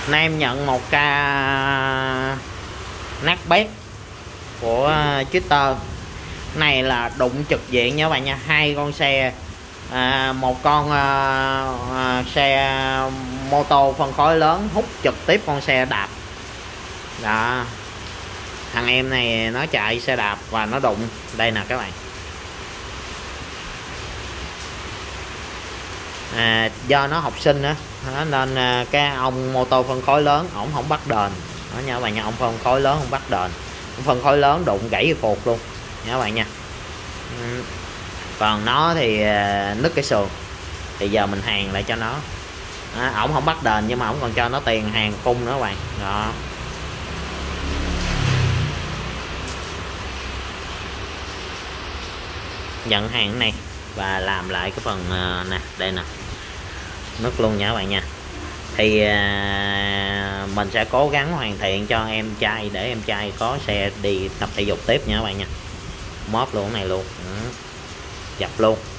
Nay em nhận một ca nát bét của Twitter. Này là đụng trực diện nha các bạn nha. Hai con xe, một con xe mô tô phân khối lớn hút trực tiếp con xe đạp đó. Thằng em này nó chạy xe đạp và nó đụng đây nè các bạn. Do nó học sinh á nên cái ông mô tô phân khối lớn ổng không bắt đền đó nha các bạn nha. Ông phân khối lớn không bắt đền, ông phân khối lớn đụng gãy cái phuộc luôn nha các bạn nha. Còn nó thì nứt cái sườn, thì giờ mình hàng lại cho nó. Ổng không bắt đền nhưng mà ổng còn cho nó tiền hàng cung nữa các bạn đó. Nhận hàng này và làm lại cái phần nè, đây nè, nứt luôn nha các bạn nha. Thì mình sẽ cố gắng hoàn thiện cho em trai để em trai có xe đi tập thể dục tiếp nha các bạn nha. Móp luôn cái này luôn, dập luôn.